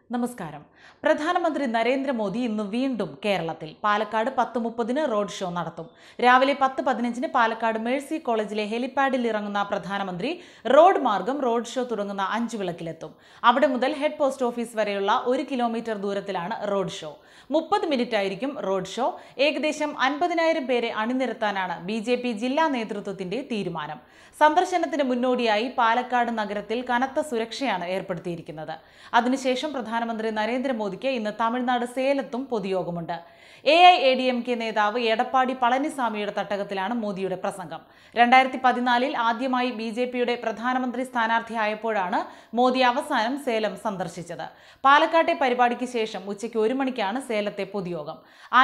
നമസ്കാരം. പ്രധാനമന്ത്രി നരേന്ദ്രമോദി ഇന്ന് വീണ്ടും കേരളത്തിൽ പാലക്കാട് 10:30 റോഡ് ഷോ നടത്തും. രാവിലെ 10:15 പാലക്കാട് മേഴ്സി കോളേജിലെ ഹെലിപാഡിൽ ഇറങ്ങുന്ന പ്രധാനമന്ത്രി റോഡ് മാർഗം റോഡ് ഷോ തുടങ്ങുന്ന അഞ്ചുവിളക്കിലെത്തും. അവിടെ മുതൽ ഹെഡ് പോസ്റ്റ് ഓഫീസ് വരെയുള്ള 1 കിലോമീറ്റർ ദൂരത്തിലാണ് റോഡ് ഷോ. 30 മിനിറ്റായിരിക്കും റോഡ് ഷോ. ഏകദേശം 50,000 പേരെ അണിനിരത്താനാണ് BJP ജില്ലാ നേതൃത്വത്തിന്റെ തീരുമാനം. സന്ദർശനത്തിന് മുന്നോടിയായി പാലക്കാട് നഗരത്തിൽ കനത്ത സുരക്ഷയാണ് ഏർപ്പെടുത്തിയിരിക്കുന്നത്. അതിനുശേഷം പ്രധാനമന്ത്രി നരേന്ദ്രമോദിക്ക് ഇന്ന് തമിഴ്നാട് സേലത്തും പൊതുയോഗമുണ്ട്. AIADMK നേതാവ് എടപ്പാടി പളനിസ്വാമിയുടെ തട്ടകത്തിലാണ് മോദിയുടെ പ്രസംഗം. 2014 ആദ്യമായി BJPയുടെ പ്രധാനമന്ത്രി സ്ഥാനാർത്ഥിയായപ്പോഴാണ് മോദി അവസാനം സേലം സന്ദർശിച്ചത്. പാലക്കാട്ടെ പരിപാടിക്ക് ശേഷം ഉച്ചയ്ക്ക് 1 മണിക്കാണ് സേലത്തെ പൊതുയോഗം.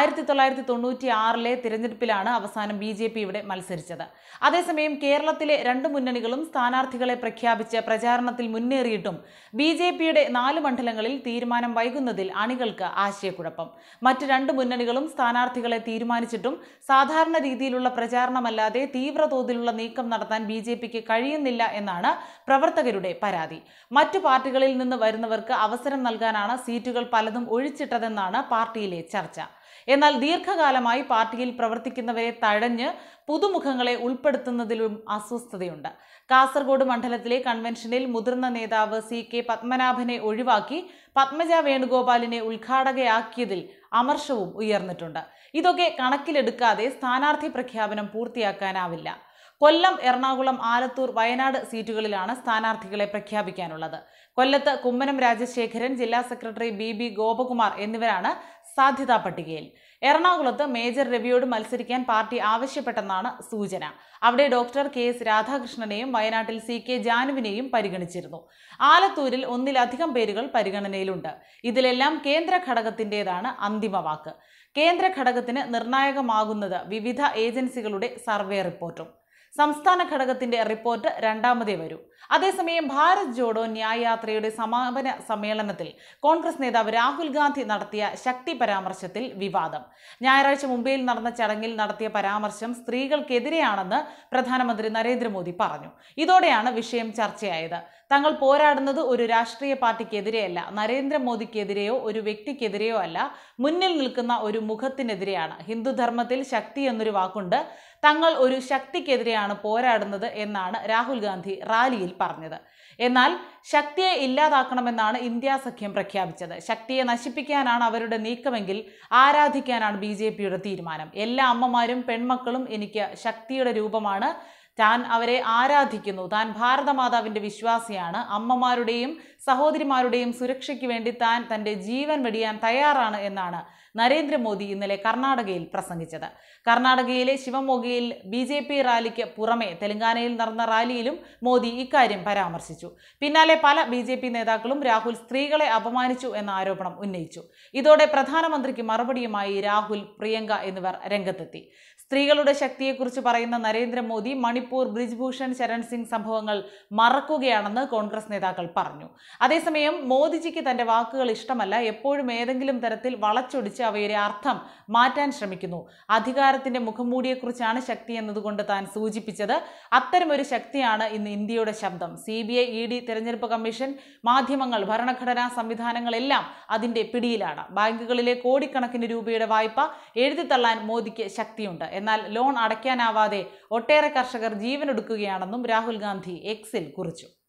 1996 തിരഞ്ഞെടുപ്പിലാണ് അവസാനം BJP ഇവിടെ മത്സരിച്ചത്. അതേസമയം കേരളത്തിലെ 2 മുന്നണികളും സ്ഥാനാർത്ഥികളെ പ്രഖ്യാപിച്ച് പ്രചാരണത്തിൽ മുന്നേറിയിട്ടും BJPയുടെ 4 മണ്ഡലങ്ങളിൽ തീരുമാനം വൈകുന്നതിൽ അണികൾക്ക് ആശയക്കുഴപ്പം. മറ്റ് 2 മുന്നണികളും സ്ഥാനാർത്ഥികളെ തീരുമാനിച്ചിട്ടും സാധാരണ രീതിയിലുള്ള പ്രചാരണമല്ലാതെ തീവ്രതോതിലുള്ള നീക്കം നടത്താൻ BJPക്ക് കഴിയുന്നില്ല എന്നാണ് പ്രവർത്തകരുടെ പരാതി. മറ്റു പാർട്ടികളിൽ നിന്ന് വരുന്നവർക്ക് അവസരം നൽകാനാണ് സീറ്റുകൾ പലതും ഒഴിച്ചിട്ടതെന്നാണ് പാർട്ടിയിലെ ചർച്ച. എന്നാൽ ദീർഘകാലമായി പാർട്ടിയിൽ പ്രവർത്തിക്കുന്നവരെ തഴഞ്ഞ് പുതുമുഖങ്ങളെ ഉൾപ്പെടുത്തുന്നതിലും അസ്വസ്ഥതയുണ്ട്. കാസർഗോഡ് മണ്ഡലത്തിലെ കൺവെൻഷനിൽ മുതിർന്ന നേതാവ് CK പത്മനാഭനെ ഒഴിവാക്കി പത്മജ വേണുഗോപാലിനെ ഉദ്ഘാടകയാക്കിയതിൽ അമർഷവും ഉയർന്നിട്ടുണ്ട്. ഇതൊക്കെ കണക്കിലെടുക്കാതെ സ്ഥാനാർത്ഥി പ്രഖ്യാപനം പൂർത്തിയാക്കാനാവില്ല. കൊല്ലം, എറണാകുളം, ആലത്തൂർ, വയനാട് സീറ്റുകളിലാണ് സ്ഥാനാർത്ഥികളെ പ്രഖ്യാപിക്കാനുള്ളത്. കൊല്ലത്ത് കുമ്മനം രാജശേഖരൻ, ജില്ലാ സെക്രട്ടറി BB ഗോപകുമാർ എന്നിവരാണ് സാധ്യതാ പട്ടികയിൽ. എറണാകുളത്ത് മേജർ രവിയോട് മത്സരിക്കാൻ പാർട്ടി ആവശ്യപ്പെട്ടെന്നാണ് സൂചന. അവിടെ ഡോക്ടർ KS രാധാകൃഷ്ണനെയും വയനാട്ടിൽ CK ജാനുവിനെയും പരിഗണിച്ചിരുന്നു. ആലത്തൂരിൽ ഒന്നിലധികം പേരുകൾ പരിഗണനയിലുണ്ട്. ഇതിലെല്ലാം കേന്ദ്ര ഘടകത്തിൻ്റെതാണ് അന്തിമ വാക്ക്. കേന്ദ്ര ഘടകത്തിന് നിർണായകമാകുന്നത് വിവിധ ഏജൻസികളുടെ സർവേ റിപ്പോർട്ടും. സംസ്ഥാന ഘടകത്തിന്റെ റിപ്പോർട്ട് രണ്ടാമതേ വരൂ. അതേസമയം ഭാരത് ജോഡോ ന്യായ് യാത്രയുടെ സമാപന സമ്മേളനത്തിൽ കോൺഗ്രസ് നേതാവ് രാഹുൽ ഗാന്ധി നടത്തിയ ശക്തി പരാമർശത്തിൽ വിവാദം. ഞായറാഴ്ച മുംബൈയിൽ നടന്ന ചടങ്ങിൽ നടത്തിയ പരാമർശം സ്ത്രീകൾക്കെതിരെയാണെന്ന് പ്രധാനമന്ത്രി നരേന്ദ്രമോദി പറഞ്ഞു. ഇതോടെയാണ് വിഷയം ചർച്ചയായത്. തങ്ങൾ പോരാടുന്നത് ഒരു രാഷ്ട്രീയ പാർട്ടിക്കെതിരെയല്ല, നരേന്ദ്രമോദിക്കെതിരെയോ ഒരു വ്യക്തിക്കെതിരെയോ അല്ല, മുന്നിൽ നിൽക്കുന്ന ഒരു മുഖത്തിനെതിരെയാണ്. ഹിന്ദുധർമ്മത്തിൽ ശക്തി എന്നൊരു വാക്കുണ്ട്. തങ്ങൾ ഒരു ശക്തിക്കെതിരെയാണ് പോരാടുന്നത് എന്നാണ് രാഹുൽ ഗാന്ധി റാലിയിൽ പറഞ്ഞത്. എന്നാൽ ശക്തിയെ ഇല്ലാതാക്കണമെന്നാണ് ഇന്ത്യ സഖ്യം പ്രഖ്യാപിച്ചത്. ശക്തിയെ നശിപ്പിക്കാനാണ് അവരുടെ നീക്കമെങ്കിൽ ആരാധിക്കാനാണ് BJPയുടെ തീരുമാനം. എല്ലാ അമ്മമാരും പെൺമക്കളും എനിക്ക് ശക്തിയുടെ രൂപമാണ്. താൻ അവരെ ആരാധിക്കുന്നു. താൻ ഭാരതമാതാവിന്റെ വിശ്വാസിയാണ്. അമ്മമാരുടെയും സഹോദരിമാരുടെയും സുരക്ഷയ്ക്ക് വേണ്ടി താൻ തന്റെ ജീവൻ വെടിയാൻ തയ്യാറാണ് എന്നാണ് നരേന്ദ്രമോദി ഇന്നലെ കർണാടകയിൽ പ്രസംഗിച്ചത്. കർണാടകയിലെ ശിവമോഗയിൽ BJP റാലിക്ക് പുറമെ തെലങ്കാനയിൽ നടന്ന റാലിയിലും മോദി ഇക്കാര്യം പരാമർശിച്ചു. പിന്നാലെ പല BJP നേതാക്കളും രാഹുൽ സ്ത്രീകളെ അപമാനിച്ചു എന്ന ആരോപണം ഉന്നയിച്ചു. ഇതോടെ പ്രധാനമന്ത്രിക്ക് മറുപടിയുമായി രാഹുൽ, പ്രിയങ്ക എന്നിവർ രംഗത്തെത്തി. സ്ത്രീകളുടെ ശക്തിയെക്കുറിച്ച് പറയുന്ന നരേന്ദ്രമോദി മണിപ്പൂർ ബ്രിജ്ഭൂഷൺ ശരൺ സിംഗ് സംഭവങ്ങൾ മറക്കുകയാണെന്ന് കോൺഗ്രസ് നേതാക്കൾ പറഞ്ഞു. അതേസമയം മോദിജിക്ക് തന്റെ വാക്കുകൾ ഇഷ്ടമല്ല, എപ്പോഴും ഏതെങ്കിലും തരത്തിൽ വളച്ചൊടിച്ച് അവയുടെ അർത്ഥം മാറ്റാൻ ശ്രമിക്കുന്നു. അധികാരത്തിന്റെ മുഖംമൂടിയെക്കുറിച്ചാണ് ശക്തി എന്നതുകൊണ്ട് താൻ സൂചിപ്പിച്ചത്. അത്തരമൊരു ശക്തിയാണ് ഇന്ന് ഇന്ത്യയുടെ ശബ്ദം. CBI, ED, തെരഞ്ഞെടുപ്പ് കമ്മീഷൻ, മാധ്യമങ്ങൾ, ഭരണഘടനാ സംവിധാനങ്ങളെല്ലാം അതിന്റെ പിടിയിലാണ്. ബാങ്കുകളിലെ കോടിക്കണക്കിന് രൂപയുടെ വായ്പ എഴുതിത്തള്ളാൻ മോദിക്ക് ശക്തിയുണ്ട്. എന്നാൽ ലോൺ അടയ്ക്കാനാവാതെ ഒട്ടേറെ കർഷകർ ജീവനൊടുക്കുകയാണെന്നും രാഹുൽ ഗാന്ധി Xൽ കുറിച്ചു.